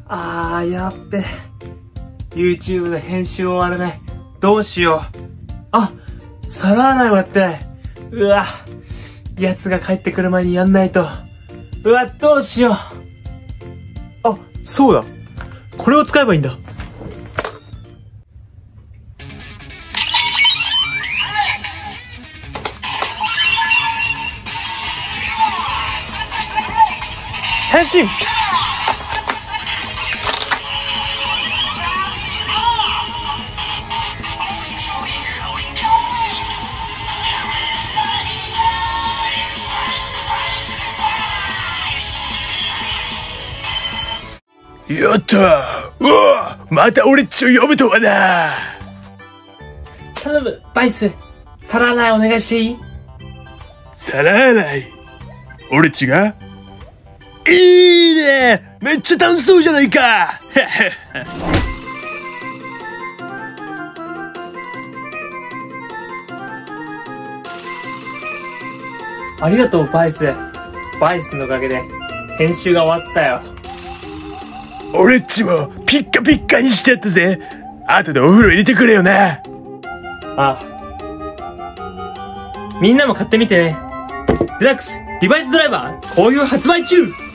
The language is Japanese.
やっべ。YouTube の編集終わらない。どうしよう。あ、皿洗い終わってない。うわ、奴が帰ってくる前にやんないと。うわ、どうしよう。あ、そうだ。これを使えばいいんだ。変身！ やったー。うわ、また俺っちを呼ぶとはな。 頼む、バイス。皿洗いお願いしていい？ 皿洗い。俺っちがいいね、めっちゃ楽しそうじゃないか。 ありがとう、バイス。バイスのおかげで編集が終わったよ。 俺っちもピッカピッカにしちゃったぜ。後でお風呂入れてくれよな。 あ、みんなも買ってみてね。デラックスリバイスドライバー好評発売中。